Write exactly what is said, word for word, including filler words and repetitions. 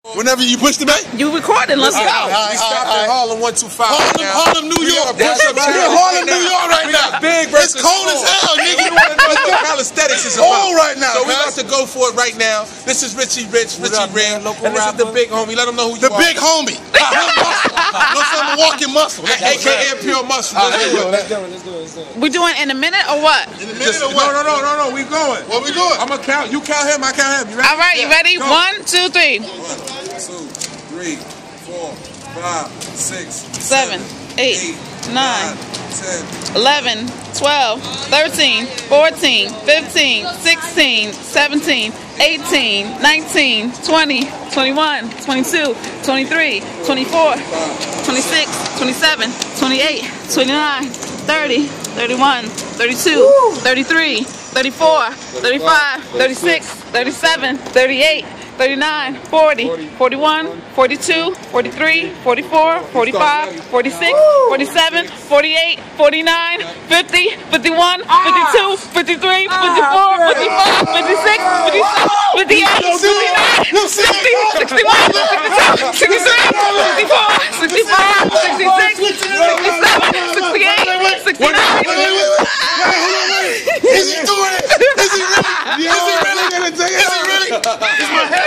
Whenever you push the button, you recording. Let's go. We stopped at Harlem one two five. Harlem, Harlem, New York. We're in Harlem, New York right now. Big it's cold as hell, nigga. You want to know what calisthenics is about? Cold right now. So we about to go for it right now. This is Richie Rich, Richie Red, and this is the big homie. Let them know who you the are. The big homie. You know what I'm walking muscle. A K A Pure Muscle. Let's do it. Let's do it. Let's do it. Let's do it. We doing in a minute or what? In a minute or what? No, no, no, no, no. We going. What we doing? I'm gonna count. You count him. I count him. You ready? All right. You ready? Go. One, two, three. One, two, three, four, five, six, seven, eight, eight nine, ten, eleven, twelve, thirteen, fourteen, fifteen, sixteen, seventeen, eighteen, nineteen, twenty, twenty-one, twenty-two, twenty-three, twenty-four, twenty-six, twenty-seven, twenty-eight, twenty-nine, thirty, thirty-one, thirty-two, thirty-three, thirty-four, thirty-five, thirty-six, thirty-seven, thirty-eight, thirty-nine, forty, forty-one, forty-two, forty-three, forty-four, forty-five, forty-six, forty-seven, forty-eight, forty-nine, fifty, fifty-one, fifty-two, fifty-three, fifty-four, fifty-five, fifty-six, fifty-seven, fifty-eight, fifty-nine, sixty, sixty-one, sixty-two, sixty-three, sixty-four, sixty-five, sixty-six, sixty-seven, sixty-eight, sixty-nine. Is he doing it? Is he really? Is he really? Is he really? Is my head?